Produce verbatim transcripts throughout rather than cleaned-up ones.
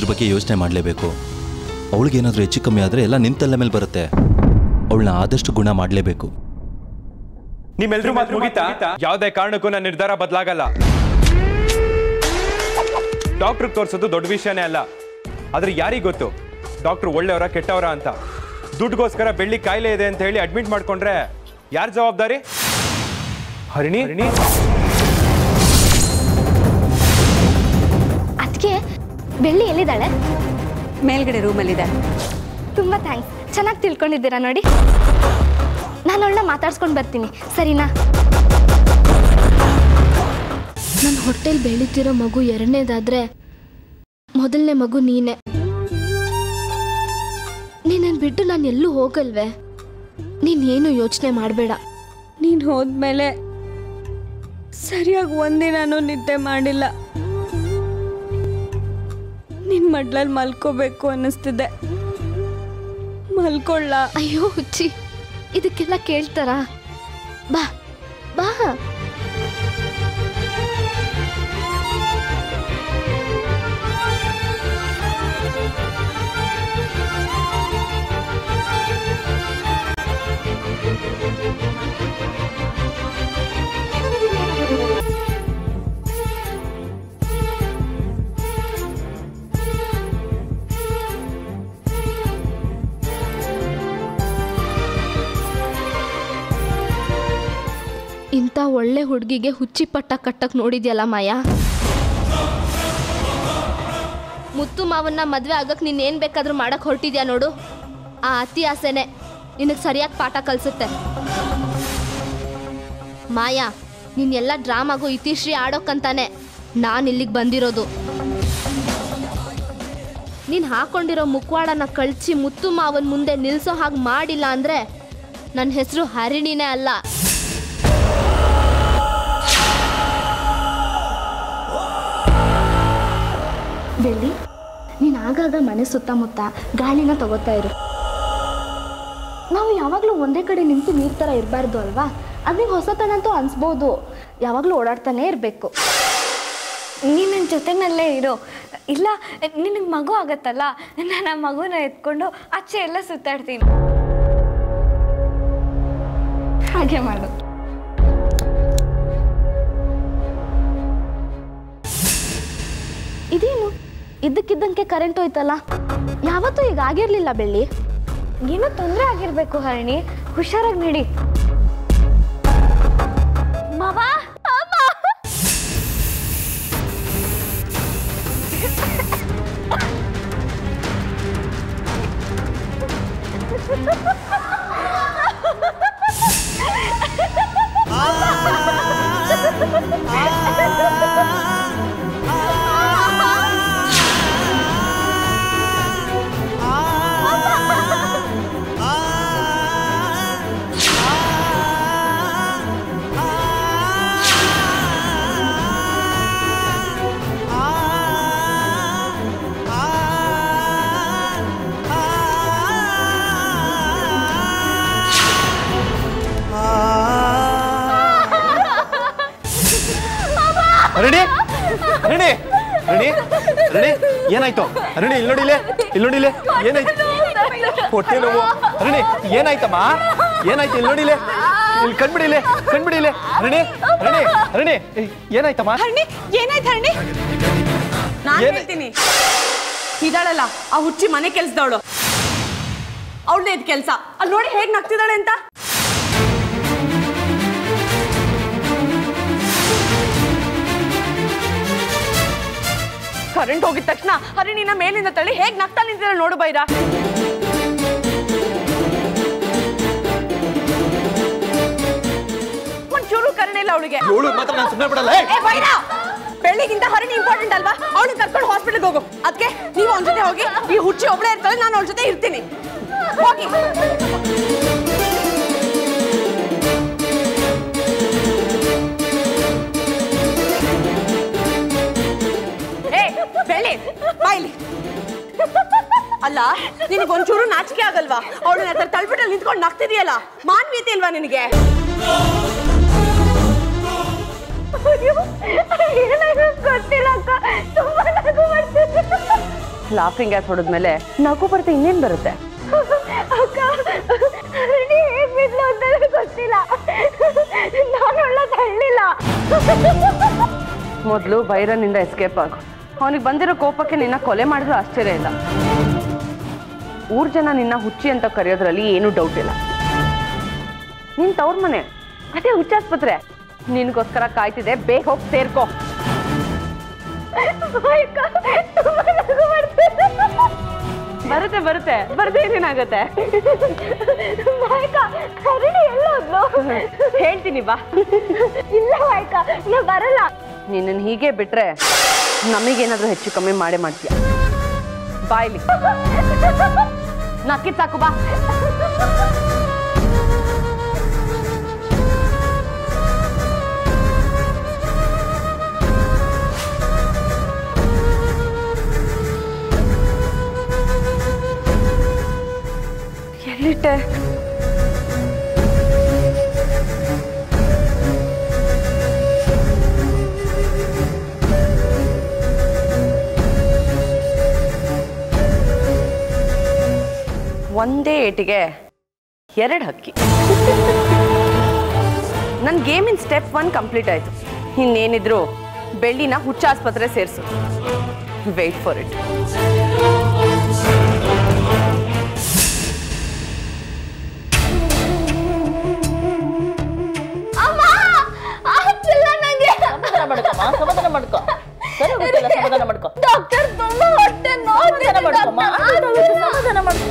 ಇದ್ರ ಬಗ್ಗೆ ಯೋಚನೆ ಮಾಡಲೇಬೇಕು. ಅವಳಿಗೇನಾದರೂ ಹೆಚ್ಚು ಕಮ್ಮಿ ಆದರೆ ಎಲ್ಲ ನಿಂತಲ್ಲ ಮೇಲೆ ಬರುತ್ತೆ. ಅವಳನ್ನ ಆದಷ್ಟು ಗುಣ ಮಾಡಲೇಬೇಕು. ನಿಮ್ಮೆಲ್ಲರೂ ಮಾತು ಮುಗಿತಾ? ಯಾವುದೇ ಕಾರಣಕ್ಕೂ ನನ್ನ ನಿರ್ಧಾರ ಬದಲಾಗಲ್ಲ. ಡಾಕ್ಟ್ರಿಗೆ ತೋರಿಸೋದು ದೊಡ್ಡ ವಿಷಯನೇ ಅಲ್ಲ. ಆದ್ರೆ ಯಾರಿಗೆ ಗೊತ್ತು ಡಾಕ್ಟ್ರು ಒಳ್ಳೆಯವರ ಕೆಟ್ಟವರ ಅಂತ? ದುಡ್ಡುಗೋಸ್ಕರ ಬೆಳ್ಳಿ ಕಾಯಿಲೆ ಇದೆ ಅಂತ ಹೇಳಿ ಅಡ್ಮಿಟ್ ಮಾಡ್ಕೊಂಡ್ರೆ ಯಾರು ಜವಾಬ್ದಾರಿ? ಹರಿಣಿ ಅದಕ್ಕೆ ಬೆಳ್ಳಿ ಎಲ್ಲಿದ್ದಾಳೆ? ಮೇಲ್ಗಡೆ ರೂಮಲ್ಲಿದೆ. ತುಂಬ ಥ್ಯಾಂಕ್ಸ್, ಚೆನ್ನಾಗಿ ತಿಳ್ಕೊಂಡಿದ್ದೀರಾ ನೋಡಿ. ನಾನು ಅವಳನ್ನ ಮಾತಾಡ್ಸ್ಕೊಂಡು ಬರ್ತೀನಿ, ಸರಿನಾ? ನನ್ನ ಹೊಟ್ಟೆಲಿ ಬೆಳೀತಿರೋ ಮಗು ಎರಡನೇದಾದ್ರೆ ಮೊದಲನೇ ಮಗು ನೀನೆ. ನೀನನ್ನು ಬಿಟ್ಟು ನಾನು ಎಲ್ಲೂ ಹೋಗಲ್ವೇ? ನೀನೇನು ಯೋಚನೆ ಮಾಡಬೇಡ. ನೀನು ಹೋದ್ಮೇಲೆ ಸರಿಯಾಗಿ ಒಂದಿನಾನು ನಿದ್ದೆ ಮಾಡಿಲ್ಲ. ನಿನ್ನ ಮಡ್ಲಲ್ಲಿ ಮಲ್ಕೋಬೇಕು ಅನ್ನಿಸ್ತಿದೆ. ಮಲ್ಕೊಳ್ಳ? ಅಯ್ಯೋ ಹುಚ್ಚಿ, ಇದಕ್ಕೆಲ್ಲ ಕೇಳ್ತಾರಾ? ಬಾ ಬಾ. ಇಂಥ ಒಳ್ಳೆ ಹುಡುಗಿಗೆ ಹುಚ್ಚಿ ಪಟ್ಟ ಕಟ್ಟಕ್ಕೆ ನೋಡಿದ್ಯಲ್ಲ ಮಾಯಾ. ಮುತ್ತು ಮಾವನ್ನ ಮದುವೆ ಆಗಕ್ಕೆ ನೀನೇನು ಬೇಕಾದರೂ ಮಾಡಕ್ಕೆ ಹೊರಟಿದ್ಯಾ ನೋಡು. ಆ ಅತಿ ಆಸೆನೆ ನಿನಗೆ ಸರಿಯಾಗಿ ಪಾಠ ಕಲಿಸುತ್ತೆ. ಮಾಯಾ, ನೀನು ಎಲ್ಲ ಡ್ರಾಮಾಗೂ ಇತಿಶ್ರೀ ಆಡೋಕ್ಕಂತಾನೆ ನಾನು ಇಲ್ಲಿಗೆ ಬಂದಿರೋದು. ನೀನು ಹಾಕೊಂಡಿರೋ ಮುಖವಾಡನ ಕಳ್ಚಿ ಮುತ್ತು ಮಾವನ ಮುಂದೆ ನಿಲ್ಲಿಸೋ ಹಾಗೆ ಮಾಡಿಲ್ಲ ಅಂದರೆ ನನ್ನ ಹೆಸರು ಹರಿಣಿನೇ ಅಲ್ಲ. ಬೆಳ್ಳಿ, ನೀನು ಆಗಾಗ ಮನೆ ಸುತ್ತಮುತ್ತ ಗಾಳಿನ ತಗೋತಾ ಇರು. ನಾವು ಯಾವಾಗಲೂ ಒಂದೇ ಕಡೆ ನಿಂತು ನೀರು ಥರ ಇರಬಾರ್ದು ಅಲ್ವಾ? ಅದಕ್ಕೆ ಹೊಸತನಂತೂ ಅನಿಸ್ಬೋದು. ಯಾವಾಗಲೂ ಓಡಾಡ್ತಾನೆ ಇರಬೇಕು. ನೀನು ನನ್ನ ಜೊತೆನಲ್ಲೇ ಇರೋ. ಇಲ್ಲ, ನಿನಗೆ ಮಗು ಆಗತ್ತಲ್ಲ, ನಾನು ಆ ಮಗುನ ಎತ್ಕೊಂಡು ಆಚೆ ಎಲ್ಲ ಸುತ್ತಾಡ್ತೀನಿ. ಹಾಗೆ ಮಾಡು. ಇದೇನು ಇದ್ದಕ್ಕಿದ್ದಂಗೆ ಕರೆಂಟ್ ಹೋಯ್ತಲ್ಲ? ಯಾವತ್ತೂ ಈಗ ಆಗಿರಲಿಲ್ಲ ಬೆಳ್ಳಿ. ಏನೋ ತೊಂದರೆ ಆಗಿರಬೇಕು ಹರಿಣಿ, ಹುಷಾರಾಗಿ ನಡಿ. ಮಾವ, ಹರಿಣಿ ಹರಿಣಿ ಹರಿಣಿ ಹರಿಣಿ ಏನಾಯ್ತು? ಹರಿಣಿ ಇಲ್ಲಿ ನೋಡಿಲೆ, ಇಲ್ಲಿ ನೋಡಿಲೆ, ಏನಾಯ್ತು? ಹೊಟ್ಟೆ ನೋವು. ಹರಿಣಿ ಏನಾಯ್ತಮ್ಮ? ಏನಾಯ್ತು? ಇಲ್ಲಿ ನೋಡಿಲೆ, ಇಲ್ಲಿ ಕಣ್ಬಿಡಿಲೆ, ಕಣ್ಬಿಡಿಲೆ. ಹರಿಣಿ ಹರಿಣಿ ಹರಿಣಿ ಏನಾಯ್ತಮ್ಮ? ಹರಿಣಿ ಏನಾಯ್ತು? ಹರಿಣಿ ನಾನು ಹೇಳ್ತೀನಿ. ಇದಾಳಲ್ಲ ಆ ಹುಚ್ಚಿ ಮನೆ ಕೆಲ್ಸದವಳು, ಅವಳದೇ ಇದು ಕೆಲಸ. ಅಲ್ಲಿ ನೋಡಿ ಹೇಗೆ ನಗ್ತಿದ್ದಾಳೆ ಅಂತ. ಕರೆಂಟ್ ಹೋಗಿದ ತಕ್ಷಣ ಹರಿಣಿನ ಮೇಲಿಂದ ತಳ್ಳಿ ಹೇಗೆ ನಗ್ತಾ ನಿಂತಿದ್ದಾಳೆ ನೋಡು ಬೈರ. ಒಂಚೂರು ಕರುಣೆ ಇಲ್ಲ ಅವಳಿಗೆ. ಬೆಳ್ಳಿಗಿಂತ ಹರಿಣಿ ಇಂಪಾರ್ಟೆಂಟ್ ಅಲ್ವಾ? ಅವಳಿಗೆ ಕರ್ಕೊಂಡು ಹಾಸ್ಪಿಟಲ್ಗೆ ಹೋಗು. ಅದಕ್ಕೆ ನೀವು ಅವನ ಜೊತೆ ಹೋಗಿ. ಈ ಹುಚ್ಚಿ ಒಬ್ಬಳೇ ಇರ್ತಾಳೆ, ನಾನು ಅವಳ ಜೊತೆ ಇರ್ತೀನಿ. ಹೋಗಿ. ಬೆಳ್ಳಿ ಬಾಯ್ಲಿ. ಅಲ್ಲ, ನಿನಗೆ ಒಂಚೂರು ನಾಚಿಕೆ ಆಗಲ್ವಾ? ಅವಳನ್ನ ತಳ್ಬಿಟ್ಟಲ್ಲಿ ನಿಂತ್ಕೊಂಡು ನಗ್ತಿದೆಯಲ್ಲ, ಮಾನವೀಯತೆ ಇಲ್ವಾ ನಿನಗೆ? ಗೊತ್ತಿಲ್ಲ ಅಕ್ಕ, ತುಂಬಾ ನಗು ಬರ್ತಿದೆ. ಲಾಫಿಂಗ್ ಗ್ಯಾಸ್ ಹೊಡೆದ್ಮೇಲೆ ನಗು ಬರುತ್ತೆ, ಇನ್ನೇನು ಬರುತ್ತೆ? ಅಕ್ಕ ಹರಣಿ ಹೇಗ್ ಬಿದ್ಲು ಅಂತ ಗೊತ್ತಿಲ್ಲ, ನಾನು ಒಳ್ಳೆ ತಳ್ಳಿಲ್ಲ. ಮೊದಲು ಭೈರನಿಂದ ಎಸ್ಕೇಪ್ ಆಗು. ಅವನಿಗೆ ಬಂದಿರೋ ಕೋಪಕ್ಕೆ ನಿನ್ನ ಕೊಲೆ ಮಾಡಿದ್ರು ಆಶ್ಚರ್ಯ ಇಲ್ಲ. ಊರ್ ಜನ ನಿನ್ನ ಹುಚ್ಚಿ ಅಂತ ಕರೆಯೋದ್ರಲ್ಲಿ ಏನೂ ಡೌಟ್ ಇಲ್ಲ. ನಿನ್ ತವ್ರ ಮನೆ ಅದೇ ಹುಚ್ಚಾಸ್ಪತ್ರೆ ನಿನ್ಗೋಸ್ಕರ ಕಾಯ್ತಿದೆ. ಬೇಗ ಹೋಗಿ ಸೇರ್ಕೋ. ಬರುತ್ತೆ ಬರುತ್ತೆ ಬರದೇ ಏನೇನಾಗತ್ತೆ? ಹೇಳ್ತೀನಿ ಬಾ. ಇಲ್ಲ ಮಾಯ್ಕ, ನಾ ಬರಲ್ಲ. ನಿನ್ನನ್ನು ಹೀಗೆ ಬಿಟ್ರೆ ನಮಗೇನಾದ್ರೂ ಹೆಚ್ಚು ಕಮ್ಮಿ ಮಾಡೇ ಮಾಡ್ತೀಯ. ಬಾಯ್ಲಿ ನಕ್ಕಿದ್ ಸಾಕು, ಬಾ. ಎಲ್ಲಿಟ್ಟೆ? ಒಂದೇ ಏಟಿಗೆ ಎರಡು ಹಕ್ಕಿ. ನನ್ನ ಗೇಮಿನ ಸ್ಟೆಪ್ ಒನ್ ಕಂಪ್ಲೀಟ್ ಆಯ್ತು. ಇನ್ನೇನಿದ್ರು ಬೆಳ್ಳಿನ ಹುಚ್ಚ ಆಸ್ಪತ್ರೆ ಸೇರಿಸು. Wait for it. ಸಮಾಧಾನ ಮಾಡ್ಕೊ, ಸರಿ ಹೋಗುತ್ತಲ್ಲ, ಸಮಾಧಾನ ಮಾಡ್ಕೊ. ಡಾಕ್ಟರ್ ತುಂಬಾ ಹೊಟ್ಟೆ ನೋವು. ಸಮಾಧಾನ ಮಾಡ್ಕೊ.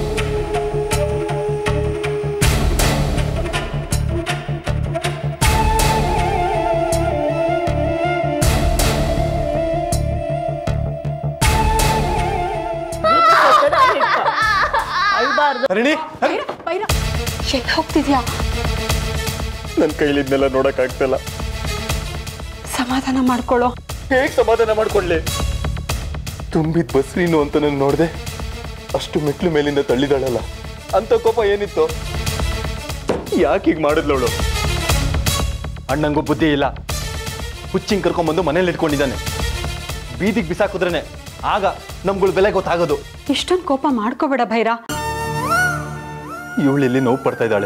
ಅಳ್ಬಾರ್ದು. ಹರಿಣಿ, ಬೈರ ಎಲ್ಲಿ ಹೋಗ್ತಿದ್ಯಾ? ನನ್ನ ಕೈಲಿದ್ನೆಲ್ಲ ನೋಡಕ್ ಆಗ್ತಿಲ್ಲ. ಸಮಾಧಾನ ಮಾಡ್ಕೊಳ್ಳೋ. ಹೇಗ್ ಸಮಾಧಾನ ಮಾಡ್ಕೊಳ್ಳಿ? ತುಂಬಿದ್ ಬಸ್ ನೀನು ಅಂತ ನಾನು ನೋಡ್ದೆ. ಅಷ್ಟು ಮೆಟ್ಲು ಮೇಲಿಂದ ತಳ್ಳಿದಾಳಲ್ಲ, ಅಂತ ಕೋಪ ಏನಿತ್ತು? ಯಾಕೆ ಹೀಗೆ ಮಾಡಿದ್ಲವಳು? ಅಣ್ಣಂಗೂ ಬುದ್ಧಿ ಇಲ್ಲ. ಹುಚ್ಚಿಂಗ್ ಕರ್ಕೊಂಡ್ಬಂದು ಮನೇಲಿ ಇಟ್ಕೊಂಡಿದ್ದಾನೆ. ಬೀದಿಗೆ ಬಿಸಾಕಿದ್ರೇನೆ ಆಗ ನಮ್ಗಳ ಬೆಲೆ ಗೊತ್ತಾಗೋದು. ಇಷ್ಟೊಂದು ಕೋಪ ಮಾಡ್ಕೋಬೇಡ ಭೈರ. ಇವಳೆಲ್ಲಿ ನೋವು ಪಡ್ತಾ ಇದ್ದಾಳೆ.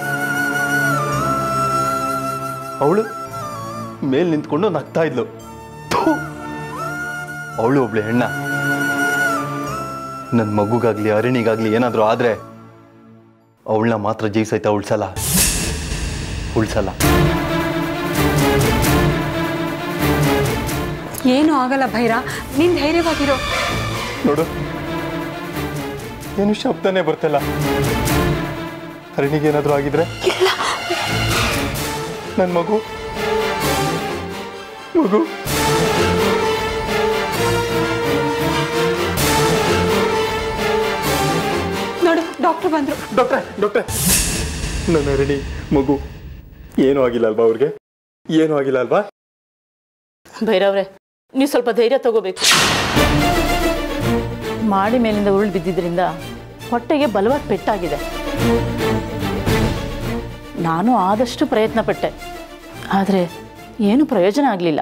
ಅವಳು ಮೇಲ್ ನಿಂತ್ಕೊಂಡು ನಗ್ತಾ ಇದ್ಲು. ಅವಳು ಒಬ್ಳೆ ಹೆಣ್ಣ. ನನ್ನ ಮಗುಗಾಗ್ಲಿ ಅರಣಿಗಾಗ್ಲಿ ಏನಾದ್ರೂ ಆದ್ರೆ ಅವಳನ್ನ ಮಾತ್ರ ಜೀವ ಸಹಿತ ಉಳ್ಸಲ್ಲ ಉಳ್ಸಲ್ಲ ಏನು ಆಗಲ್ಲ ಭೈರ, ನೀನ್ ಧೈರ್ಯವಾಗಿರೋ. ನೋಡು, ಏನು ಶಬ್ದನೇ ಬರ್ತಿಲ್ಲ. ಹರಣಿಗೆ ಏನಾದ್ರೂ ಆಗಿದ್ರೆ ನನ್ನ ಮಗು ಮಗು ನೋಡು, ಡಾಕ್ಟರ್ ಬಂದ್ರು. ಡಾಕ್ಟ್ರೆ ಡಾಕ್ಟ್ರೆ ನನ್ನ ಹರಣಿ ಮಗು ಏನೂ ಆಗಿಲ್ಲ ಅಲ್ವಾ? ಅವ್ರಿಗೆ ಏನೂ ಆಗಿಲ್ಲ ಅಲ್ವಾ? ಭೈರವ್ರೆ, ನೀವು ಸ್ವಲ್ಪ ಧೈರ್ಯ ತಗೋಬೇಕು. ಮಾಡಿ ಮೇಲಿಂದ ಉರುಳು ಬಿದ್ದಿದ್ರಿಂದ ಹೊಟ್ಟೆಗೆ ಬಲವಾದ ಪೆಟ್ಟಾಗಿದೆ. ನಾನು ಆದಷ್ಟು ಪ್ರಯತ್ನ ಪಟ್ಟೆ, ಆದರೆ ಏನು ಪ್ರಯೋಜನ ಆಗಲಿಲ್ಲ.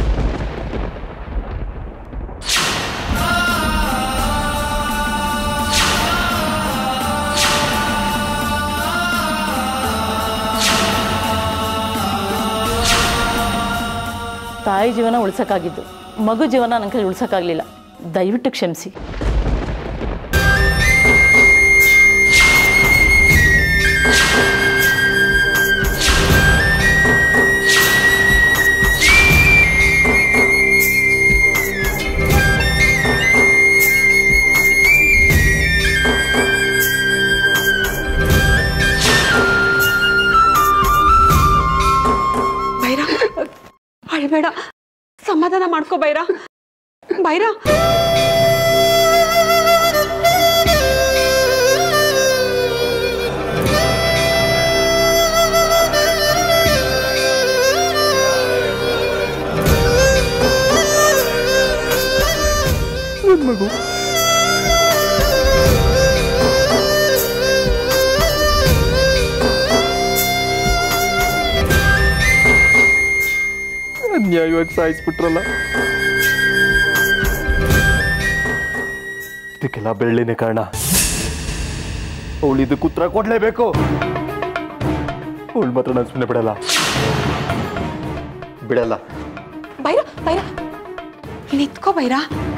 ತಾಯಿ ಜೀವನ ಉಳಿಸೋಕ್ಕಾಗಿದ್ದು, ಮಗು ಜೀವನ ನನ್ನ ಕೈ ಉಳಿಸೋಕ್ಕಾಗಲಿಲ್ಲ. ದಯವಿಟ್ಟು ಕ್ಷಮಿಸಿ. ಅಳ್ಬೇಡ, ಸಮಾಧಾನ ಮಾಡ್ಕೋ ಬೈರ. ಬೈರ, ಮಗು ಅನ್ಯಾಯವಾಗಿ ಸಾಯಿಸ್ಬಿಟ್ರಲ್ಲ. ಇದಕ್ಕೆಲ್ಲ ಬೆಳ್ಳಿನೇ ಕಾರಣ. ಅವಳು ಇದಕ್ಕೆ ಉತ್ತರ ಕೊಡ್ಲೇಬೇಕು. ಅವಳು ಮಾತ್ರ ನಾನು ಸುಮ್ಮನೆ ಬಿಡಲ್ಲ ಬಿಡಲ್ಲ. ಬೈರ ಬೈರ ನಿತ್ಕೋ ಬೈರ.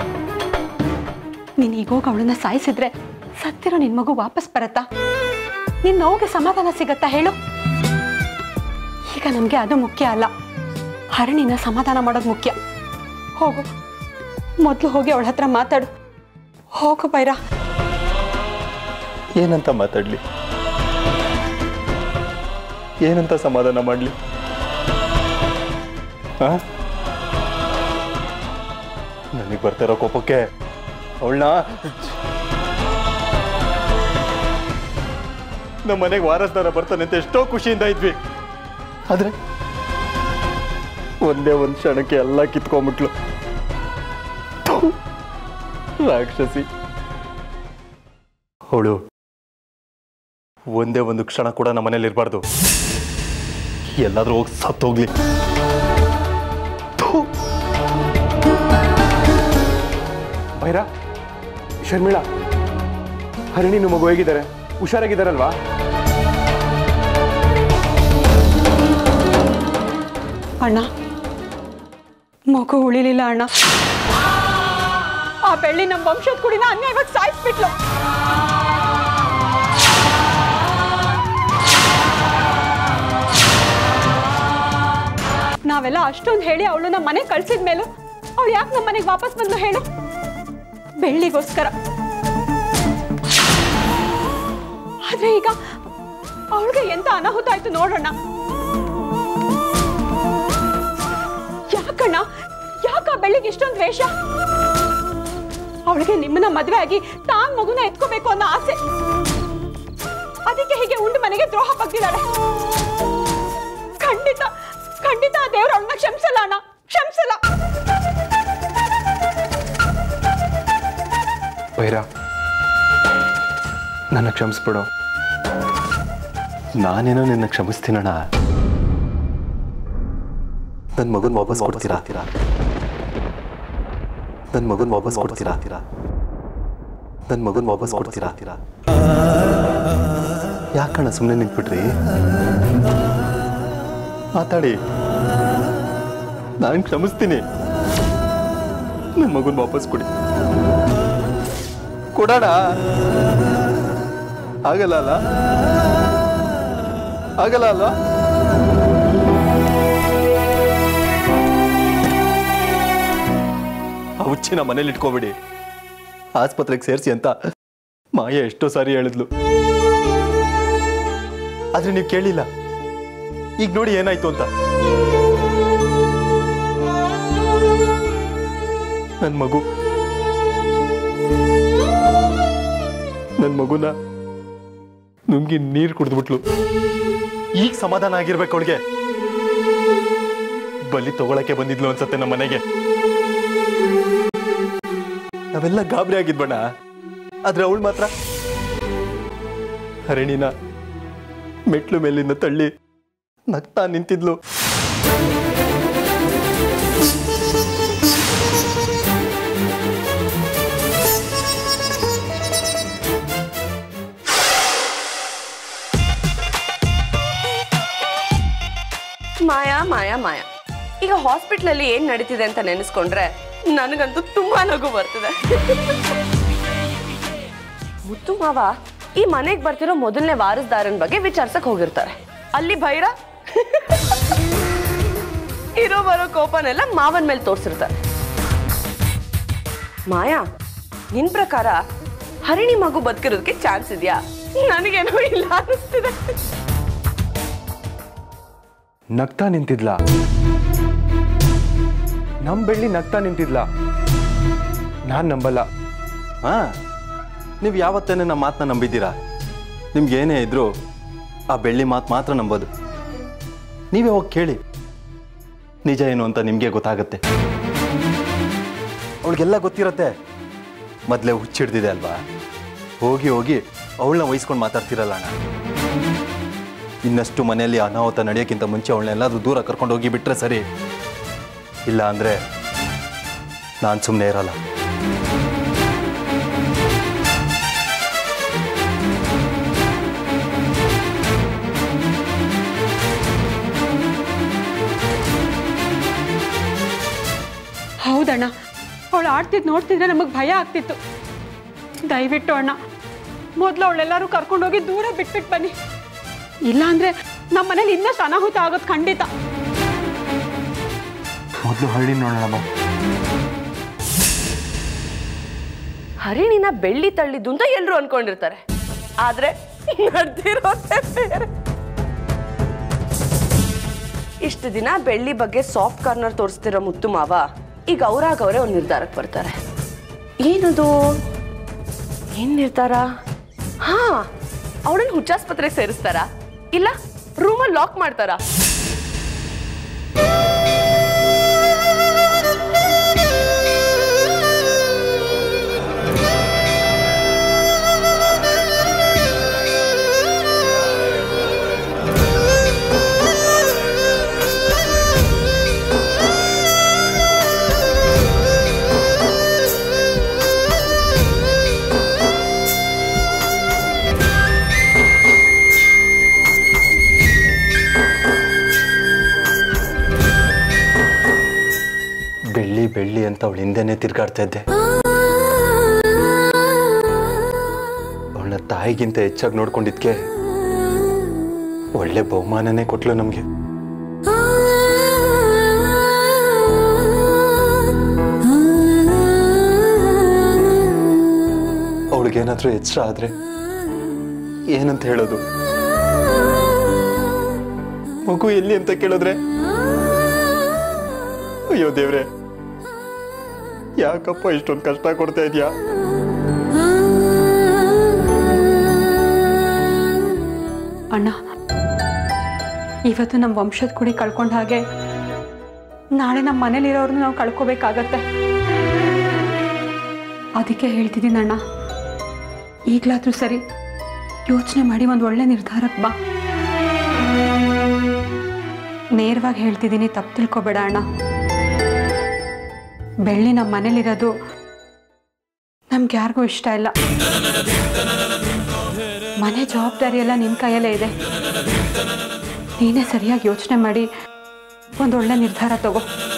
ನೀನು ಈಗೋಗ ಅವಳನ್ನ ಸಾಯಿಸಿದ್ರೆ ಸತ್ತಿರೋ ನಿನ್ ಮಗು ವಾಪಸ್ ಬರತ್ತಾ? ನಿನ್ನ ನೋವಿಗೆ ಸಮಾಧಾನ ಸಿಗತ್ತಾ ಹೇಳು? ಈಗ ನಮ್ಗೆ ಅದು ಮುಖ್ಯ ಅಲ್ಲ, ಹರಣಿನ ಸಮಾಧಾನ ಮಾಡೋದು ಮುಖ್ಯ. ಹೋಗು, ಮೊದಲು ಹೋಗಿ ಅವಳ ಹತ್ರ ಮಾತಾಡು. ಹೋಗು ಬೈರ. ಏನಂತ ಮಾತಾಡ್ಲಿ? ಏನಂತ ಸಮಾಧಾನ ಮಾಡ್ಲಿ? ನನಗೆ ಬರ್ತಿರೋ ಕೋಪಕ್ಕೆ ಅವಳನ್ನ ನಮ್ಮ ಮನೆಗೆ ವಾರಸ್ದಾರ ಬರ್ತಾನೆ ಅಂತ ಎಷ್ಟೋ ಖುಷಿಯಿಂದ ಇದ್ವಿ. ಆದ್ರೆ ಒಂದೇ ಒಂದು ಕ್ಷಣಕ್ಕೆ ಎಲ್ಲ ಕಿತ್ಕೊಂಡ್ಬಿಟ್ಲು. ರಾಕ್ಷಸಿ ಅವಳು. ಒಂದೇ ಒಂದು ಕ್ಷಣ ಕೂಡ ನಮ್ಮ ಮನೇಲಿ ಇರಬಾರ್ದು. ಎಲ್ಲಾದ್ರೂ ಹೋಗಿ ಸತ್ತೋಗ್ಲಿ. ಭೈರ, ಶರ್ಮಿಳಾ, ಹರಿಣಿನ ಮಗು ಹೇಗಿದ್ದಾರೆ? ಹುಷಾರಾಗಿದ್ದಾರಲ್ವಾ? ಅಣ್ಣ, ಮಗು ಉಳಿಲಿಲ್ಲ ಅಣ್ಣ. ಆ ಬೆಳ್ಳಿ ನಮ್ಮ ವಂಶದ ಕುಡಿನ ಅನ್ಯಾಯವಾಗಿ ಸಾಯಿಸ್ಬಿಟ್ಲು. ನಾವೆಲ್ಲ ಅಷ್ಟೊಂದು ಹೇಳಿ ಅವಳು ನಮ್ಮ ಮನೆಗೆ ಕಳ್ಸಿದ ಮೇಲೂ ಅವಳು ಯಾಕೆ ನಮ್ಮ ಮನೆಗೆ ವಾಪಸ್ ಬಂದು ಹೇಳು? ಬೆಳ್ಳಿಗೋಸ್ಕರ. ಆದ್ರೆ ಈಗ ಅವಳಿಗೆ ಎಂತ ಅನಾಹುತ ಆಯ್ತು ನೋಡೋಣ. ಯಾಕಣ್ಣ, ಯಾಕ ಬೆಳ್ಳಿಗೆ ಇಷ್ಟೊಂದು ದ್ವೇಷ? ಅವಳಿಗೆ ನಿಮ್ಮನ್ನ ಮದುವೆ ಆಗಿ ತಾನ್ ಮಗುನ ಎತ್ಕೋಬೇಕು ಅನ್ನೋ ಆಸೆ. ಅದಕ್ಕೆ ಹೀಗೆ ಉಂಡು ಮನೆಗೆ ದ್ರೋಹ ಬಗ್ಗಿದ್ದಾಳೆ. ಖಂಡಿತ ಖಂಡಿತ ಆ ದೇವ್ರ ಅವಳನ್ನ ಕ್ಷಮಿಸಲ್ಲ ಅಣ್ಣ, ಕ್ಷಮಿಸಲ್ಲ. ಭೈರ, ನನ್ನ ಕ್ಷಮಿಸ್ಬಿಡು. ನಾನೇನೋ ನಿನ್ನ ಕ್ಷಮಿಸ್ತೀನಣ್ಣ. ನನ್ನ ಮಗನ್ ವಾಪಸ್ ಕೊಡ್ತೀರಾ? ನನ್ನ ಮಗನ್ ವಾಪಸ್ ಕೊಡ್ತೀರಾ? ನನ್ನ ಮಗನ್ ವಾಪಸ್ ಕೊಡ್ತೀರಾ? ಯಾಕಣ್ಣ ಸುಮ್ಮನೆ ನಿಂತ್ಬಿಟ್ರಿ? ಮಾತಾಡಿ. ನಾನು ಕ್ಷಮಿಸ್ತೀನಿ. ನನ್ನ ಮಗನ್ ವಾಪಸ್ ಕೊಡಿ. ಕೊಡೋಣ. ಆಗಲ್ಲ ಅಲ್ಲ? ಆಗಲ್ಲ ಅಲ್ಲ? ಆ ಹುಚ್ಚಿನ ಮನೇಲಿ ಇಟ್ಕೋಬಿಡಿ, ಆಸ್ಪತ್ರೆಗೆ ಸೇರಿಸಿ ಅಂತ ಮಾಯ ಎಷ್ಟೋ ಸಾರಿ ಹೇಳಿದ್ಲು. ಆದ್ರೆ ನೀವು ಕೇಳಿಲ್ಲ. ಈಗ ನೋಡಿ ಏನಾಯ್ತು ಅಂತ. ನನ್ನ ಮಗು ನನ್ನ ಮಗುನ ನುಂಗಿ ನೀರು ಕುಡಿದ್ಬಿಟ್ಲು. ಈಗ ಸಮಾಧಾನ ಆಗಿರ್ಬೇಕು ಅವಳಿಗೆ. ಬಲಿ ತಗೊಳಕ್ಕೆ ಬಂದಿದ್ಲು ಅನ್ಸತ್ತೆ ನಮ್ಮ ಮನೆಗೆ. ನಾವೆಲ್ಲ ಗಾಬರಿ ಆಗಿದ್ಬಣ್ಣ. ಆದ್ರೆ ಅವಳು ಮಾತ್ರ ಹರಿಣಿನ ಮೆಟ್ಲು ಮೇಲಿಂದ ತಳ್ಳಿ ನಗ್ತಾ ನಿಂತಿದ್ಲು. ಮಾಯಾ ಮಾಯಾ ಮಾಯಾ ಈಗ ಹಾಸ್ಪಿಟ್ಲಲ್ಲಿ ಏನ್ ನಡೀತಿದೆ ಅಂತ ನೆನೆಸ್ಕೊಂಡ್ರೆ ನನಗಂತೂ ತುಂಬಾ ನಗು ಬರ್ತದೆ. ಮುತ್ತು ಮಾವ ಈ ಮನೆಗೆ ಬರ್ತಿರೋ ಮೊದಲನೇ ವಾರಸ್ದಾರನ ಬಗ್ಗೆ ವಿಚಾರಿಸಕ್ ಹೋಗಿರ್ತಾರೆ. ಅಲ್ಲಿ ಭೈರ ಇರೋ ಬರೋ ಕೋಪನೆಲ್ಲ ಮಾವನ್ ಮೇಲೆ ತೋರ್ಸಿರ್ತಾರೆ. ಮಾಯಾ, ನಿನ್ ಪ್ರಕಾರ ಹರಿಣಿ ಮಗು ಬದುಕಿರೋದಕ್ಕೆ ಚಾನ್ಸ್ ಇದೆಯಾ? ನನಗೇನೋ ಇಲ್ಲ ಅನಿಸ್ತಿದೆ. ನಗ್ತಾ ನಿಂತಿದ್ಲ ನಮ್ ಬೆಳ್ಳಿ, ನಗ್ತಾ ನಿಂತಿದ್ಲ. ನಾನ್ ನಂಬಲ್ಲ. ಹಾ, ನೀವು ಯಾವತ್ತೇನೆ ನಮ್ಮ ಮಾತನ್ನ ನಂಬಿದ್ದೀರಾ? ನಿಮ್ಗೆ ಏನೇ ಇದ್ರು ಆ ಬೆಳ್ಳಿ ಮಾತು ಮಾತ್ರ ನಂಬೋದು. ನೀವೇ ಹೋಗಿ ಕೇಳಿ, ನಿಜ ಏನು ಅಂತ ನಿಮಗೆ ಗೊತ್ತಾಗತ್ತೆ. ಅವಳಿಗೆಲ್ಲ ಗೊತ್ತಿರತ್ತೆ. ಮೊದಲೇ ಹುಚ್ಚಿಡ್ದಿದೆ ಅಲ್ವಾ? ಹೋಗಿ ಹೋಗಿ ಅವಳನ್ನ ವಹಿಸ್ಕೊಂಡು ಮಾತಾಡ್ತಿರಲ್ಲ ಅಣ್ಣ. ಇನ್ನಷ್ಟು ಮನೆಯಲ್ಲಿ ಅನಾಹುತ ನಡೆಯೋಕ್ಕಿಂತ ಮುಂಚೆ ಅವಳನ್ನೆಲ್ಲಾದ್ರೂ ದೂರ ಕರ್ಕೊಂಡು ಹೋಗಿ ಬಿಟ್ರೆ ಸರಿ. ಇಲ್ಲ ಅಂದರೆ ನಾನು ಸುಮ್ಮನೆ ಇರಲ್ಲ. ಆಡ್ತಿದ್ದು ನೋಡ್ತಿದ್ರೆ ನಮಗೆ ಭಯ ಆಗ್ತಿತ್ತು. ದಯವಿಟ್ಟು ಅಣ್ಣ ಮೊದಲು ಅವಳೆಲ್ಲರೂ ಕರ್ಕೊಂಡೋಗಿ ದೂರ ಬಿಟ್ಬಿಟ್ಟು ಬನ್ನಿ. ಇಲ್ಲ ಅಂದ್ರೆ ನಮ್ಮ ಮನೇಲಿ ಇನ್ನಷ್ಟು ಅನಾಹುತ ಆಗೋದು ಖಂಡಿತ. ಮೊದಲು ಹಳ್ಳಿ ನೋಡೋಣ. ಹರಿಣಿನ ಬೆಳ್ಳಿ ತಳ್ಳಿದ್ದು ಅಂತ ಎಲ್ಲರೂ ಅನ್ಕೊಂಡಿರ್ತಾರೆ, ಆದ್ರೆ ನಡೆದಿರೋದೇ ಬೇರೆ. ಇಷ್ಟು ದಿನ ಬೆಳ್ಳಿ ಬಗ್ಗೆ ಸಾಫ್ಟ್ ಕಾರ್ನರ್ ತೋರಿಸ್ತಿರೋ ಮುತ್ತು ಮಾವ ಈಗ ಅವರಾಗವರೇ ಒಂದು ನಿರ್ಧಾರಕ್ಕೆ ಬರ್ತಾರೆ. ಏನದು ಏನ್ ನಿರ್ಧಾರ? ಹಾ, ಅವಳನ್ನ ಹುಚ್ಚಾಸ್ಪತ್ರೆಗೆ ಸೇರಿಸ್ತಾರ, ಇಲ್ಲ ರೂಮಲ್ಲಿ ಲಾಕ್ ಮಾಡ್ತಾರ? ಬೆಳ್ಳಿ ಬೆಳ್ಳಿ ಅಂತ ಅವಳು ಹಿಂದೆನೆ ತಿರ್ಗಾಡ್ತಾ ಇದ್ದೆ. ಅವಳನ್ನ ತಾಯಿಗಿಂತ ಹೆಚ್ಚಾಗಿ ನೋಡ್ಕೊಂಡಿದ್ಕೆ ಒಳ್ಳೆ ಬಹುಮಾನನೇ ಕೊಟ್ಲು ನಮ್ಗೆ. ಅವಳಿಗೇನಾದ್ರೂ ಎಚ್ಚರ ಆದ್ರೆ ಏನಂತ ಹೇಳೋದು? ಮಗು ಎಲ್ಲಿ ಅಂತ ಕೇಳಿದ್ರೆ ಅಯ್ಯೋ ದೇವ್ರೆ, ಯಾಕಪ್ಪ ಇಷ್ಟೊಂದು ಕಷ್ಟ ಕೊಡ್ತಾ ಇದೀಯಾ? ಅಣ್ಣ, ಇವತ್ತು ನಮ್ಮ ವಂಶದ ಕುಡಿ ಕಳ್ಕೊಂಡ ಹಾಗೆ ನಾಳೆ ನಮ್ಮ ಮನೇಲಿರೋರ್ನ ನಾವು ಕಳ್ಕೋಬೇಕಾಗತ್ತೆ. ಅದಕ್ಕೆ ಹೇಳ್ತಿದ್ದೀನಿ ಅಣ್ಣ, ಈಗಲಾದ್ರೂ ಸರಿ ಯೋಚನೆ ಮಾಡಿ ಒಂದು ಒಳ್ಳೆ ನಿರ್ಧಾರಕ್ಕೆ ಬಾ. ನೇರವಾಗಿ ಹೇಳ್ತಿದ್ದೀನಿ, ತಪ್ಪು ತಿಳ್ಕೊಬೇಡ ಅಣ್ಣ. ಬೆಳ್ಳಿ ನಮ್ಮ ಮನೇಲಿರೋದು ನಮ್ಗೆ ಯಾರಿಗೂ ಇಷ್ಟ ಇಲ್ಲ. ಮನೆ ಜವಾಬ್ದಾರಿ ಎಲ್ಲ ನಿನ್ನ ಕೈಯಲ್ಲೇ ಇದೆ. ನೀನೇ ಸರಿಯಾಗಿ ಯೋಚನೆ ಮಾಡಿ ಒಂದೊಳ್ಳೆ ನಿರ್ಧಾರ ತಗೋ.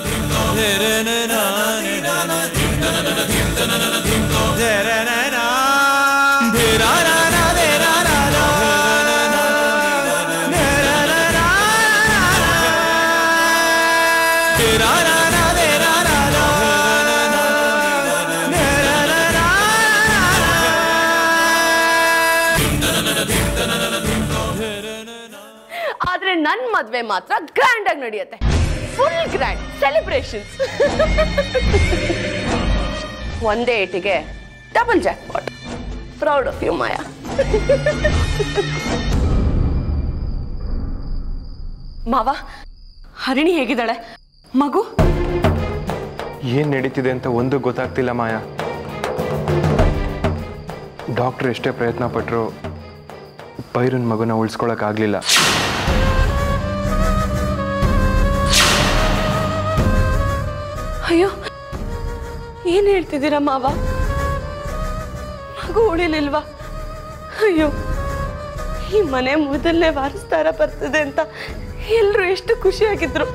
ಆದ್ರೆ ನನ್ ಮದ್ವೆ ಮಾತ್ರ ಗ್ರ್ಯಾಂಡ್ ಆಗಿ ನಡೆಯುತ್ತೆ. Full grand celebrations. ಒಂದೇ ಏಟಿಗೆ double jackpot. Proud of you Maya. ಮಾವ, ಹರಿಣಿ ಹೇಗಿದ್ದಾಳೆ? ಮಗು ಏನ್ ನಡೀತಿದೆ ಅಂತ ಒಂದು ಗೊತ್ತಾಗ್ತಿಲ್ಲ ಮಾಯಾ. ಡಾಕ್ಟರ್ ಎಷ್ಟೇ ಪ್ರಯತ್ನ ಪಟ್ಟರು ಬೈರನ್ ಮಗುನ ಉಳಿಸ್ಕೊಳಕ್ ಆಗ್ಲಿಲ್ಲ. ಅಯ್ಯೋ, ಏನ್ ಹೇಳ್ತಿದ್ದೀರಾ ಮಾವ? ಮಗು ಉಳಿಲಿಲ್ವಾ? ಅಯ್ಯೋ, ಈ ಮನೆ ಮೊದಲನೇ ವಾರಸ್ದಾರ ಬರ್ತದೆ ಅಂತ ಎಲ್ರು ಎಷ್ಟು ಖುಷಿಯಾಗಿದ್ರು.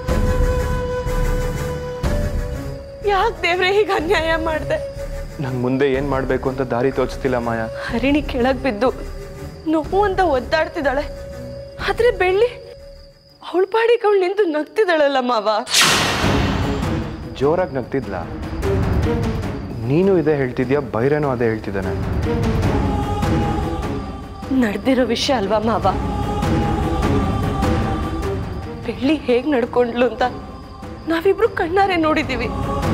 ಯಾಕೆ ದೇವ್ರೆ ಹೀಗೆ ಅನ್ಯಾಯ ಮಾಡಿದೆ? ನಂಗೆ ಮುಂದೆ ಏನ್ ಮಾಡ್ಬೇಕು ಅಂತ ದಾರಿ ತೋರಿಸ್ತಿಲ್ಲ ಮಾಯಾ. ಹರಿಣಿ ಕೆಳಗ್ ಬಿದ್ದು ನೋವು ಅಂತ ಒದ್ದಾಡ್ತಿದ್ದಾಳೆ, ಆದ್ರೆ ಬೆಳ್ಳಿ ಅವಳ ಪಾಡಿಗೆ ಅವಳು ನಿಂತು ನಗ್ತಿದ್ದಾಳಲ್ಲ ಮಾವ. ಜೋರಾಗಿ ನಗ್ತಿದ್ಲ? ನೀನು ಇದೇ ಹೇಳ್ತಿದ್ಯಾ, ಬೈರನು ಅದೇ ಹೇಳ್ತಿದ್ದಾನೆ? ನಡೆದಿರೋ ವಿಷಯ ಅಲ್ವಾ ಮಾವ? ಬೆಳ್ಳಿ ಹೇಗ್ ನಡ್ಕೊಂಡ್ಲು ಅಂತ ನಾವಿಬ್ರು ಕಣ್ಣಾರೆ ನೋಡಿದೀವಿ.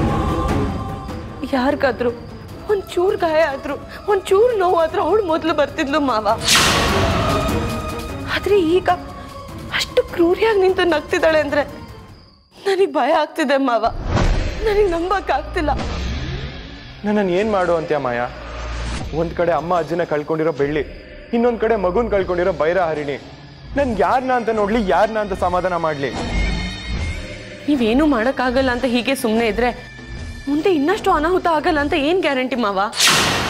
ಯಾರಿಗಾದ್ರು ಒಂಚೂರು ಗಾಯ ಆದ್ರು, ಒಂಚೂರು ನೋವಾದ್ರೂ ಅವಳು ಮೊದಲು ಬರ್ತಿದ್ಲು ಮಾವ. ಆದ್ರೆ ಈಗ ಅಷ್ಟು ಕ್ರೂರಿಯಾಗಿ ನಿಂತು ನಗ್ತಿದ್ದಾಳೆ ಅಂದ್ರೆ ನನಗೆ ಭಯ ಆಗ್ತಿದೆ ಮಾವ. ನನಗೆ ನಂಬಕ್ ಆಗ್ತಿಲ್ಲ. ನನ್ನನ್ನು ಏನ್ ಮಾಡು ಅಂತ್ಯಾ ಮಾಯಾ? ಒಂದ್ ಕಡೆ ಅಮ್ಮ ಅಜ್ಜನ ಕಳ್ಕೊಂಡಿರೋ ಬೆಳ್ಳಿ, ಇನ್ನೊಂದ್ ಕಡೆ ಮಗುನ್ ಕಳ್ಕೊಂಡಿರೋ ಬೈರ ಹರಿಣಿ. ನನ್ಗೆ ಯಾರನ್ನ ಅಂತ ನೋಡ್ಲಿ, ಯಾರನ್ನ ಅಂತ ಸಮಾಧಾನ ಮಾಡ್ಲಿ? ನೀವೇನು ಮಾಡಕ್ಕಾಗಲ್ಲ ಅಂತ ಹೀಗೆ ಸುಮ್ಮನೆ ಇದ್ರೆ ಮುಂದೆ ಇನ್ನಷ್ಟು ಅನಾಹುತ ಆಗಲ್ಲ ಅಂತ ಏನ್ ಗ್ಯಾರಂಟಿ ಮಾವ?